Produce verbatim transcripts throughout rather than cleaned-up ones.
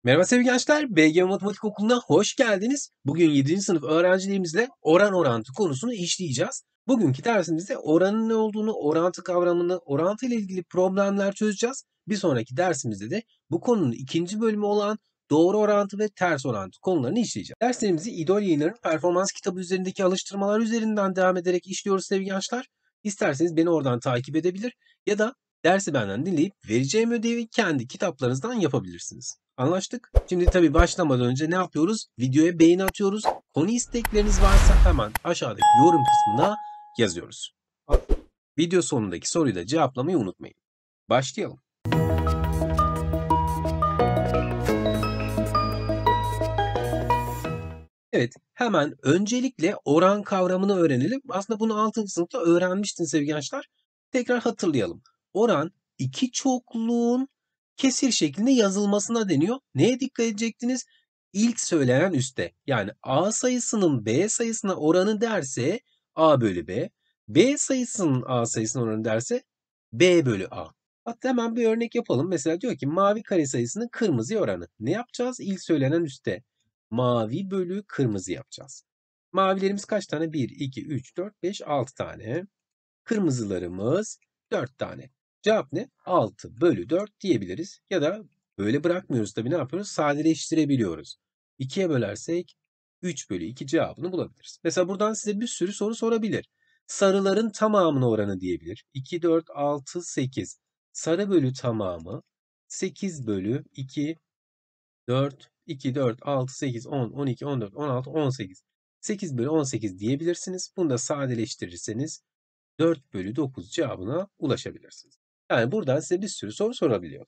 Merhaba sevgili gençler, B G Matematik Okulu'na hoş geldiniz. Bugün yedinci sınıf öğrencilerimizle oran orantı konusunu işleyeceğiz. Bugünkü dersimizde oranın ne olduğunu, orantı kavramını, orantı ile ilgili problemler çözeceğiz. Bir sonraki dersimizde de bu konunun ikinci bölümü olan doğru orantı ve ters orantı konularını işleyeceğiz. Derslerimizi İdol Yayınları'nın performans kitabı üzerindeki alıştırmalar üzerinden devam ederek işliyoruz sevgili gençler. İsterseniz beni oradan takip edebilir ya da dersi benden dinleyip vereceğim ödevi kendi kitaplarınızdan yapabilirsiniz. Anlaştık. Şimdi tabii başlamadan önce ne yapıyoruz? Videoya beğeni atıyoruz. Konu istekleriniz varsa hemen aşağıdaki yorum kısmına yazıyoruz. Video sonundaki soruyu da cevaplamayı unutmayın. Başlayalım. Evet, hemen öncelikle oran kavramını öğrenelim. Aslında bunu altıncı sınıfta öğrenmiştiniz sevgili gençler. Tekrar hatırlayalım. Oran iki çokluğun kesir şeklinde yazılmasına deniyor. Neye dikkat edecektiniz? İlk söylenen üste. Yani A sayısının B sayısına oranı derse A bölü B. B sayısının A sayısına oranı derse B bölü A. Hatta hemen bir örnek yapalım. Mesela diyor ki mavi kare sayısının kırmızı oranı. Ne yapacağız? İlk söylenen üste. Mavi bölü kırmızı yapacağız. Mavilerimiz kaç tane? bir, iki, üç, dört, beş, altı tane. Kırmızılarımız dört tane. Cevap ne? altı bölü dört diyebiliriz. Ya da böyle bırakmıyoruz tabii ne yapıyoruz? Sadeleştirebiliyoruz. ikiye bölersek üç bölü iki cevabını bulabiliriz. Mesela buradan size bir sürü soru sorabilir. Sarıların tamamına oranı diyebilir. iki, dört, altı, sekiz. Sarı bölü tamamı sekiz bölü iki, dört, iki, dört, altı, sekiz, on, on iki, on dört, on altı, on sekiz. sekiz bölü on sekiz diyebilirsiniz. Bunu da sadeleştirirseniz dört bölü dokuz cevabına ulaşabilirsiniz. Yani buradan size bir sürü soru sorabiliyor.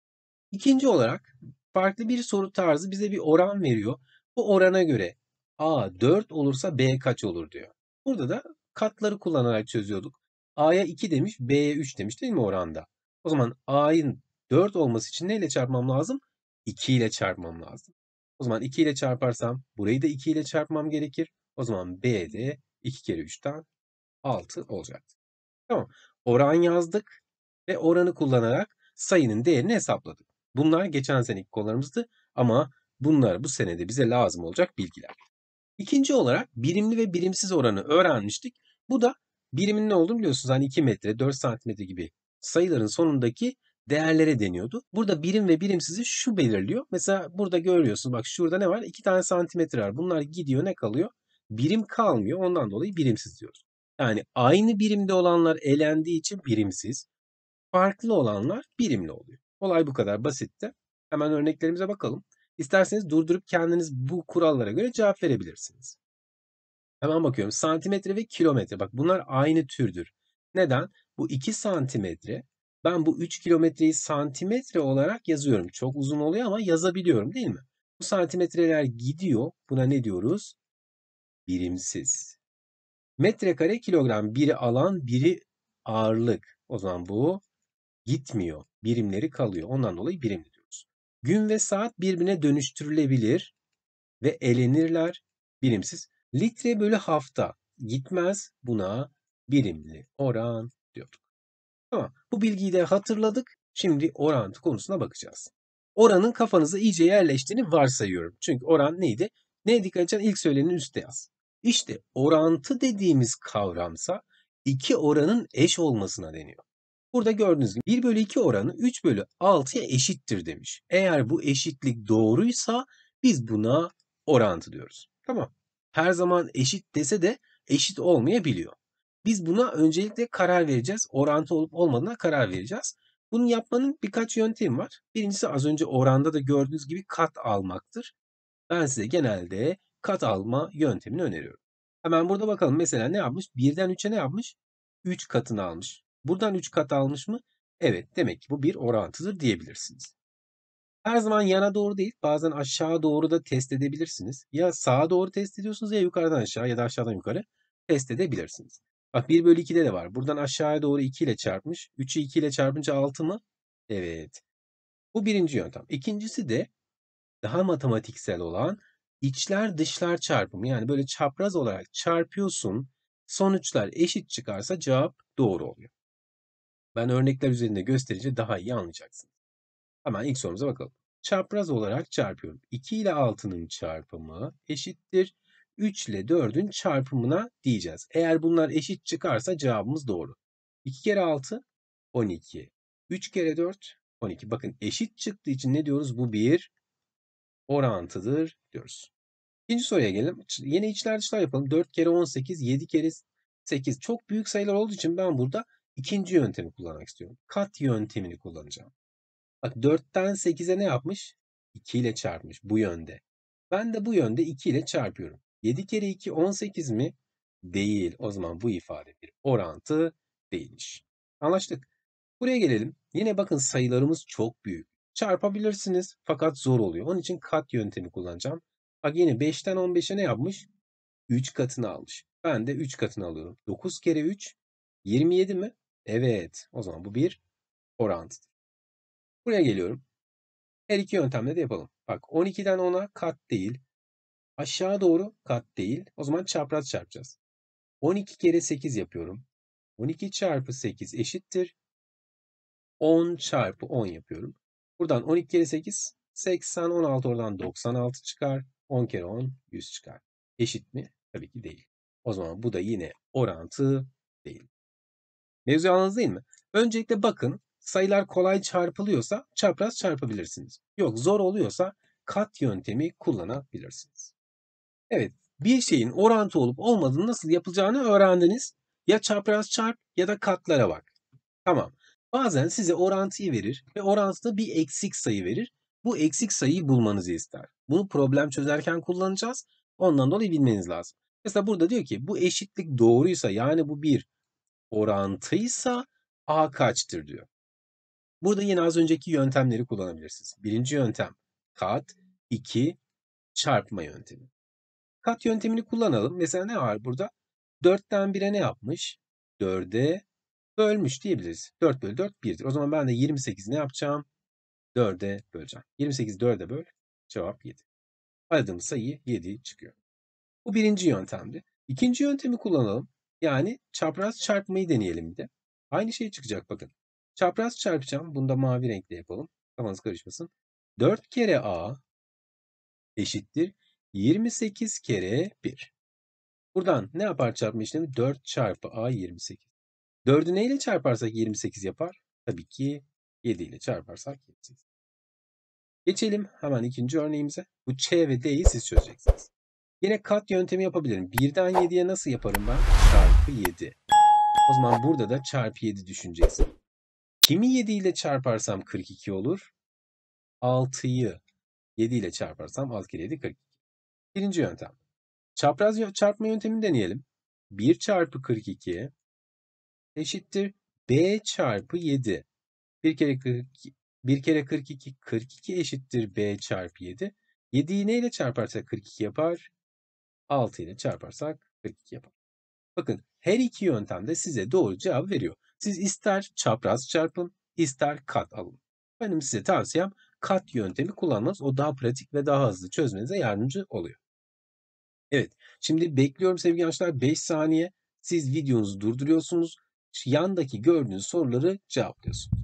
İkinci olarak farklı bir soru tarzı bize bir oran veriyor. Bu orana göre A dört olursa B kaç olur diyor. Burada da katları kullanarak çözüyorduk. A'ya iki demiş, B'ye üç demiş değil mi oranda? O zaman A'nın dört olması için neyle çarpmam lazım? iki ile çarpmam lazım. O zaman iki ile çarparsam burayı da iki ile çarpmam gerekir. O zaman B de iki kere üçten altı olacaktır. Tamam. Oran yazdık ve oranı kullanarak sayının değerini hesapladık. Bunlar geçen seneki konularımızdı ama bunlar bu senede bize lazım olacak bilgiler. İkinci olarak birimli ve birimsiz oranı öğrenmiştik. Bu da birimin ne olduğunu biliyorsunuz. Hani iki metre, dört santimetre gibi sayıların sonundaki değerlere deniyordu. Burada birim ve birimsizi şu belirliyor. Mesela burada görüyorsunuz bak şurada ne var? iki tane santimetre var. Bunlar gidiyor ne kalıyor? Birim kalmıyor. Ondan dolayı birimsiz diyoruz. Yani aynı birimde olanlar elendiği için birimsiz. Farklı olanlar birimli oluyor. Olay bu kadar basitti. Hemen örneklerimize bakalım. İsterseniz durdurup kendiniz bu kurallara göre cevap verebilirsiniz. Hemen bakıyorum. Santimetre ve kilometre. Bak bunlar aynı türdür. Neden? Bu iki santimetre. Ben bu üç kilometreyi santimetre olarak yazıyorum. Çok uzun oluyor ama yazabiliyorum değil mi? Bu santimetreler gidiyor. Buna ne diyoruz? Birimsiz. Metrekare kilogram. Biri alan, biri ağırlık. O zaman bu gitmiyor. Birimleri kalıyor. Ondan dolayı birimli diyoruz. Gün ve saat birbirine dönüştürülebilir ve elenirler. Birimsiz. Litre bölü hafta gitmez. Buna birimli oran diyorduk. Tamam. Bu bilgiyi de hatırladık. Şimdi orantı konusuna bakacağız. Oranın kafanıza iyice yerleştiğini varsayıyorum. Çünkü oran neydi? Neye dikkat edeceksin? İlk söylenenin üstte yaz. İşte orantı dediğimiz kavramsa iki oranın eş olmasına deniyor. Burada gördüğünüz gibi bir bölü iki oranı üç bölü altıya eşittir demiş. Eğer bu eşitlik doğruysa biz buna orantı diyoruz. Tamam. Her zaman eşit dese de eşit olmayabiliyor. Biz buna öncelikle karar vereceğiz. Orantı olup olmadığına karar vereceğiz. Bunu yapmanın birkaç yöntemi var. Birincisi az önce oranda da gördüğünüz gibi kat almaktır. Ben size genelde kat alma yöntemini öneriyorum. Hemen burada bakalım mesela ne yapmış? birden üçe ne yapmış? üç katını almış. Buradan üç kat almış mı? Evet, demek ki bu bir orantıdır diyebilirsiniz. Her zaman yana doğru değil, bazen aşağı doğru da test edebilirsiniz. Ya sağa doğru test ediyorsunuz ya yukarıdan aşağı ya da aşağıdan yukarı test edebilirsiniz. Bak bir bölü ikide de var. Buradan aşağıya doğru iki ile çarpmış. üçü iki ile çarpınca altı mı? Evet. Bu birinci yöntem. İkincisi de daha matematiksel olan içler dışlar çarpımı. Yani böyle çapraz olarak çarpıyorsun. Sonuçlar eşit çıkarsa cevap doğru oluyor. Ben örnekler üzerinde gösterince daha iyi anlayacaksınız. Hemen ilk sorumuza bakalım. çapraz olarak çarpıyorum. iki ile altının çarpımı eşittir üç ile dördün çarpımına diyeceğiz. Eğer bunlar eşit çıkarsa cevabımız doğru. iki kere altı on iki. üç kere dört on iki. Bakın eşit çıktığı için ne diyoruz? Bu bir orantıdır diyoruz. İkinci soruya gelelim. Yine içler dışlar yapalım. dört kere on sekiz, yedi kere sekiz. Çok büyük sayılar olduğu için ben burada ikinci yöntemi kullanmak istiyorum. Kat yöntemini kullanacağım. Bak dörtten sekize ne yapmış? iki ile çarpmış bu yönde. Ben de bu yönde iki ile çarpıyorum. yedi kere iki on sekiz mi? Değil. O zaman bu ifade bir orantı değilmiş. Anlaştık. Buraya gelelim. Yine bakın sayılarımız çok büyük. Çarpabilirsiniz fakat zor oluyor. Onun için kat yöntemi kullanacağım. Bak yine beşten on beşe ne yapmış? üç katını almış. Ben de üç katını alıyorum. dokuz kere üç yirmi yedi mi? Evet. O zaman bu bir orantıdır. Buraya geliyorum. Her iki yöntemle de yapalım. Bak on ikiden ona kat değil. Aşağı doğru kat değil. O zaman çapraz çarpacağız. on iki kere sekiz yapıyorum. on iki çarpı sekiz eşittir. on çarpı on yapıyorum. Buradan on iki kere sekiz seksen, on altı oradan doksan altı çıkar. on kere on yüz çıkar. Eşit mi? Tabii ki değil. O zaman bu da yine orantı değil. Mevzuyu anladınız değil mi? Öncelikle bakın sayılar kolay çarpılıyorsa çapraz çarpabilirsiniz. Yok zor oluyorsa kat yöntemi kullanabilirsiniz. Evet, bir şeyin orantı olup olmadığını nasıl yapılacağını öğrendiniz. Ya çapraz çarp ya da katlara bak. Tamam. Bazen size orantıyı verir ve orantıda bir eksik sayı verir. Bu eksik sayıyı bulmanızı ister. Bunu problem çözerken kullanacağız. Ondan dolayı bilmeniz lazım. Mesela burada diyor ki bu eşitlik doğruysa yani bu bir orantıysa A kaçtır diyor. Burada yine az önceki yöntemleri kullanabilirsiniz. Birinci yöntem kat, iki çarpma yöntemi. Kat yöntemini kullanalım. Mesela ne var burada? dörtten bire ne yapmış? dörde bölmüş diyebiliriz. dört bölü dört birdir. O zaman ben de yirmi sekizi ne yapacağım? dörde böleceğim. yirmi sekizi dörde böl. Cevap yedi. Aradığımız sayı yedi çıkıyor. Bu birinci yöntemdi. İkinci yöntemi kullanalım. Yani çapraz çarpmayı deneyelim bir de. Aynı şey çıkacak bakın. Çapraz çarpacağım. Bunu da mavi renkle yapalım. Kafanız karışmasın. dört kere A eşittir yirmi sekiz kere bir. Buradan ne yapar çarpma işlemi? dört çarpı A yirmi sekiz. dördü neyle çarparsak yirmi sekiz yapar? Tabii ki yedi ile çarparsak yirmi sekiz. Geçelim hemen ikinci örneğimize. Bu Ç ve D'yi siz çözeceksiniz. Yine kat yöntemi yapabilirim. birden yediye nasıl yaparım ben? Çarpı yedi. O zaman burada da çarpı yedi düşüneceksin. Kimi yedi ile çarparsam kırk iki olur? altıyı yedi ile çarparsam altı kere yedi kırk iki. Birinci yöntem. Çapraz çarpma yöntemini deneyelim. bir çarpı kırk iki eşittir B çarpı yedi. bir kere kırk iki, bir kere kırk iki, kırk iki eşittir B çarpı yedi. yediyi neyle çarparsak kırk iki yapar? altı ile çarparsak kırk iki yapar. Bakın her iki yöntem de size doğru cevabı veriyor. Siz ister çapraz çarpın, ister kat alın. Benim size tavsiyem kat yöntemi kullanmanız. O daha pratik ve daha hızlı çözmenize yardımcı oluyor. Evet, şimdi bekliyorum sevgili gençler beş saniye. Siz videonuzu durduruyorsunuz. Şu yandaki gördüğünüz soruları cevaplıyorsunuz.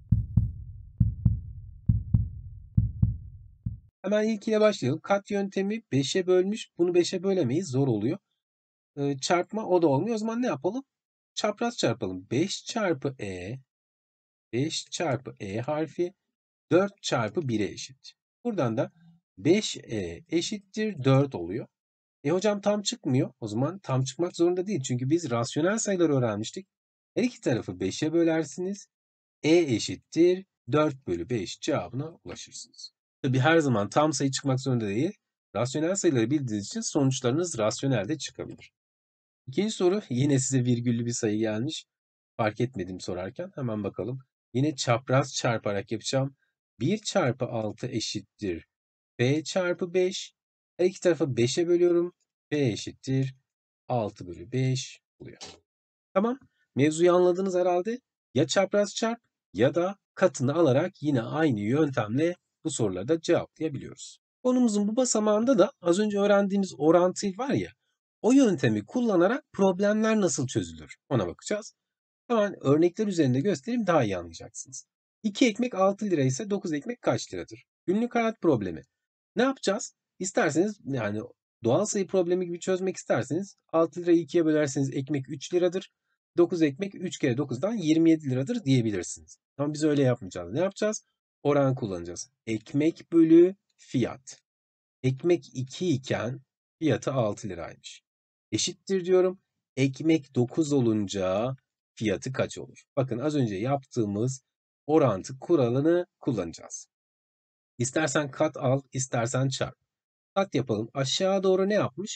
Hemen ilkiyle başlayalım. Kat yöntemi beşe bölmüş. Bunu beşe bölemeyiz. Zor oluyor. Ee, çarpma o da olmuyor. O zaman ne yapalım? Çapraz çarpalım. beş çarpı E, beş çarpı E harfi dört çarpı bire eşit. Buradan da beş E eşittir dört oluyor. E hocam tam çıkmıyor. O zaman tam çıkmak zorunda değil. Çünkü biz rasyonel sayıları öğrenmiştik. Her iki tarafı beşe bölersiniz. E eşittir dört bölü beş cevabına ulaşırsınız. Tabi her zaman tam sayı çıkmak zorunda değil. Rasyonel sayıları bildiğiniz için sonuçlarınız rasyonel de çıkabilir. İkinci soru yine size virgüllü bir sayı gelmiş. Fark etmedim sorarken. Hemen bakalım. Yine çapraz çarparak yapacağım. bir çarpı altı eşittir B çarpı beş. Her iki tarafı beşe bölüyorum. B eşittir altı bölü beş oluyor. Tamam. Mevzuyu anladınız herhalde. Ya çapraz çarp ya da katını alarak yine aynı yöntemle bu soruları da cevaplayabiliyoruz. Konumuzun bu basamağında da az önce öğrendiğimiz orantı var ya, o yöntemi kullanarak problemler nasıl çözülür ona bakacağız. Hemen örnekler üzerinde göstereyim daha iyi anlayacaksınız. iki ekmek altı lira ise dokuz ekmek kaç liradır? Günlük hayat problemi. Ne yapacağız? İsterseniz yani doğal sayı problemi gibi çözmek isterseniz altı lirayı ikiye bölerseniz ekmek üç liradır. dokuz ekmek üç kere dokuzdan yirmi yedi liradır diyebilirsiniz. Ama biz öyle yapmayacağız. Ne yapacağız? Oran kullanacağız. Ekmek bölü fiyat. Ekmek iki iken fiyatı altı liraymış. Eşittir diyorum. Ekmek dokuz olunca fiyatı kaç olur? Bakın az önce yaptığımız orantı kuralını kullanacağız. İstersen kat al, istersen çarp. Kat yapalım. Aşağı doğru ne yapmış?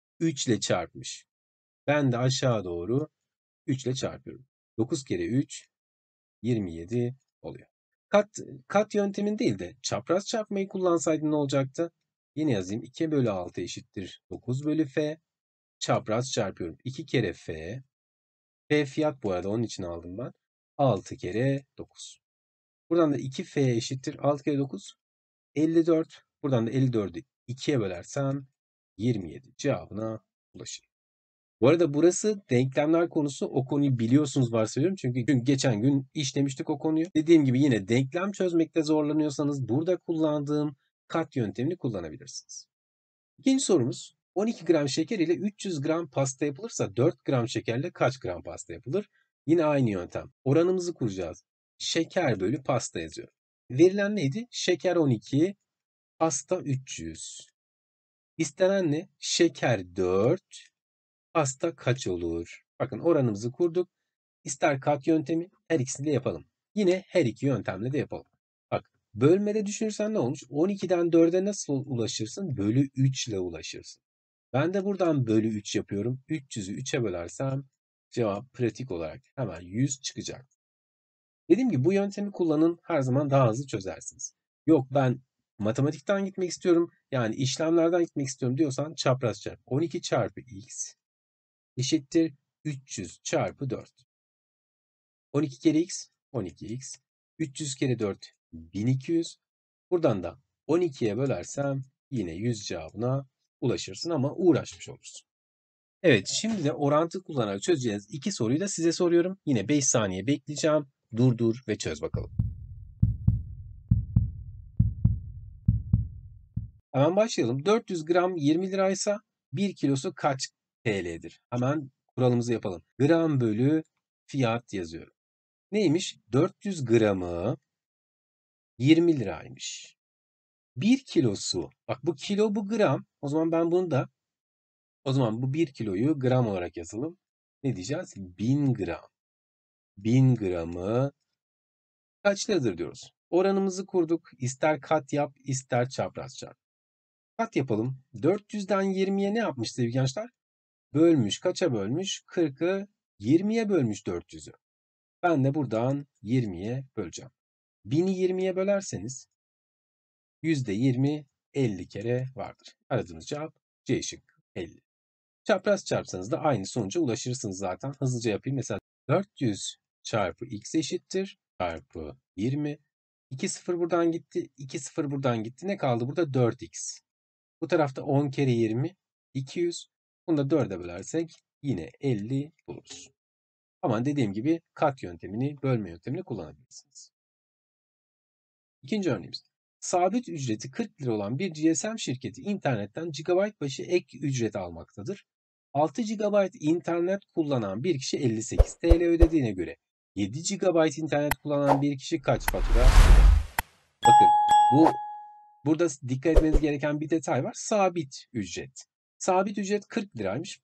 üç ile çarpmış. Ben de aşağı doğru üç ile çarpıyorum. dokuz kere üç, yirmi yedi oluyor. Kat, kat yöntemin değil de çapraz çarpmayı kullansaydım ne olacaktı? Yine yazayım. iki bölü altı eşittir dokuz bölü f. Çapraz çarpıyorum. iki kere f. F fiyat bu arada onun için aldım ben. altı kere dokuz. Buradan da iki f eşittir. altı kere dokuz. elli dört. Buradan da elli dördü ikiye bölersem yirmi yedi cevabına ulaşırım. Bu arada burası denklemler konusu. O konuyu biliyorsunuz varsayıyorum. Çünkü geçen gün işlemiştik o konuyu. Dediğim gibi yine denklem çözmekte zorlanıyorsanız burada kullandığım kat yöntemini kullanabilirsiniz. İkinci sorumuz. on iki gram şeker ile üç yüz gram pasta yapılırsa dört gram şekerle kaç gram pasta yapılır? Yine aynı yöntem. Oranımızı kuracağız. Şeker bölü pasta yazıyorum. Verilen neydi? Şeker on iki, pasta üç yüz. İstenen ne? Şeker dört, pasta kaç olur? Bakın oranımızı kurduk. İster kat yöntemi, her ikisini de yapalım. Yine her iki yöntemle de yapalım. Bak, bölmede düşünürsen ne olmuş? on ikiden dörde nasıl ulaşırsın? Bölü üç ile ulaşırsın. Ben de buradan bölü üç yapıyorum. üç yüzü üçe bölersem cevap pratik olarak hemen yüz çıkacak. Dediğim gibi bu yöntemi kullanın, her zaman daha hızlı çözersiniz. Yok ben matematikten gitmek istiyorum, yani işlemlerden gitmek istiyorum diyorsan çapraz çarp. on iki çarpı x eşittir üç yüz çarpı dört. on iki kere x on iki x. üç yüz kere dört bin iki yüz. Buradan da on ikiye bölersem yine yüz cevabına ulaşırsın ama uğraşmış olursun. Evet, şimdi de orantı kullanarak çözeceğiniz iki soruyu da size soruyorum. Yine beş saniye bekleyeceğim. Durdur ve çöz bakalım. Hemen başlayalım. dört yüz gram yirmi liraysa bir kilosu kaç T L'dir? Hemen kuralımızı yapalım. Gram bölü fiyat yazıyorum. Neymiş? dört yüz gramı yirmi liraymış. bir kilosu, bak bu kilo bu gram. O zaman ben bunu da, o zaman bu bir kiloyu gram olarak yazalım. Ne diyeceğiz? bin gram. bin gramı kaç liradır diyoruz. Oranımızı kurduk. İster kat yap, ister çapraz çarp. Kat yapalım. dört yüzden yirmiye ne yapmış sevgili gençler? Bölmüş. Kaça bölmüş? kırkı yirmiye bölmüş dört yüzü. Ben de buradan yirmiye böleceğim. bini yirmiye bölerseniz yüzde yirmi elli kere vardır. Aradığınız cevap C şıkkı elli. Çapraz çarpsanız da aynı sonuca ulaşırsınız zaten. Hızlıca yapayım. Mesela dört yüz çarpı x eşittir çarpı yirmi. iki sıfır buradan gitti. iki sıfır buradan gitti. Ne kaldı burada? dört x. Bu tarafta on kere yirmi. iki yüz. Bunu da dörde bölersek yine elli buluruz. Ama dediğim gibi kat yöntemini, bölme yöntemini kullanabilirsiniz. İkinci örneğimiz. Sabit ücreti kırk lira olan bir G S M şirketi internetten gigabayt başı ek ücret almaktadır. altı gigabayt internet kullanan bir kişi elli sekiz T L ödediğine göre yedi gigabayt internet kullanan bir kişi kaç fatura öder? Bakın bu burada dikkat etmeniz gereken bir detay var. Sabit ücret. Sabit ücret kırk liraymış.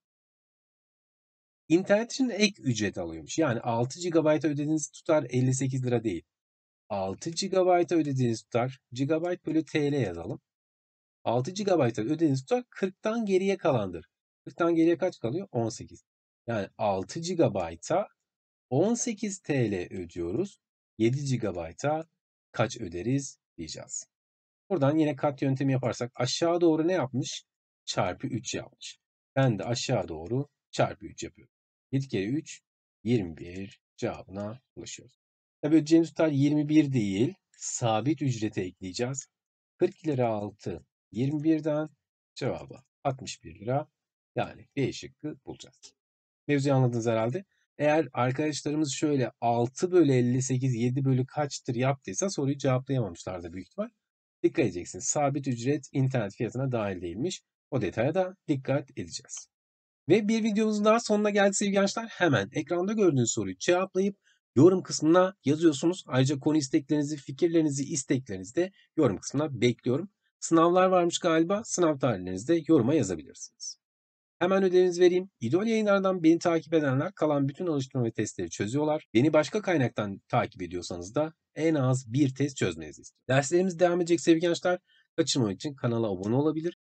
İnternet için ek ücret alıyormuş. Yani altı gigabayt ödediğiniz tutar elli sekiz lira değil. altı gigabayta ödediğiniz tutar, gigabayt bölü T L yazalım. altı gigabayta ödediğiniz tutar kırktan geriye kalandır. kırktan geriye kaç kalıyor? on sekiz. Yani altı gigabayta on sekiz T L ödüyoruz. yedi gigabayta kaç öderiz diyeceğiz. Buradan yine kat yöntemi yaparsak aşağı doğru ne yapmış? Çarpı üç yapmış. Ben de aşağı doğru çarpı üç yapıyorum. yedi kere üç, yirmi bir cevabına ulaşıyoruz. Tabii ödeyeceğimiz tutar yirmi bir değil. Sabit ücrete ekleyeceğiz. kırk lira altı yirmi birden cevabı altmış bir lira. Yani B şıkkı bulacağız. Mevzuyu anladınız herhalde. Eğer arkadaşlarımız şöyle altı bölü elli sekiz yedi bölü kaçtır yaptıysa soruyu cevaplayamamışlardı büyük ihtimal. Dikkat edeceksiniz. Sabit ücret internet fiyatına dahil değilmiş. O detaya da dikkat edeceğiz. Ve bir videomuzun daha sonuna geldik sevgili gençler. Hemen ekranda gördüğünüz soruyu cevaplayıp yorum kısmına yazıyorsunuz. Ayrıca konu isteklerinizi, fikirlerinizi, isteklerinizi de yorum kısmına bekliyorum. Sınavlar varmış galiba. Sınav tarihlerinizi de yoruma yazabilirsiniz. Hemen ödevinizi vereyim. İdol yayınlardan beni takip edenler kalan bütün alıştırma ve testleri çözüyorlar. Beni başka kaynaktan takip ediyorsanız da en az bir test çözmenizi istiyorum. Derslerimiz devam edecek sevgili gençler. Kaçırmamak için kanala abone olabilir,